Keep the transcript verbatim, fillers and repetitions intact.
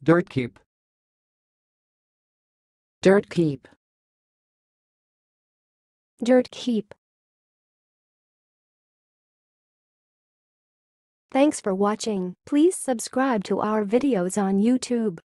dirtcheap, dirtcheap, dirtcheap. Thanks for watching. Please subscribe to our videos on YouTube.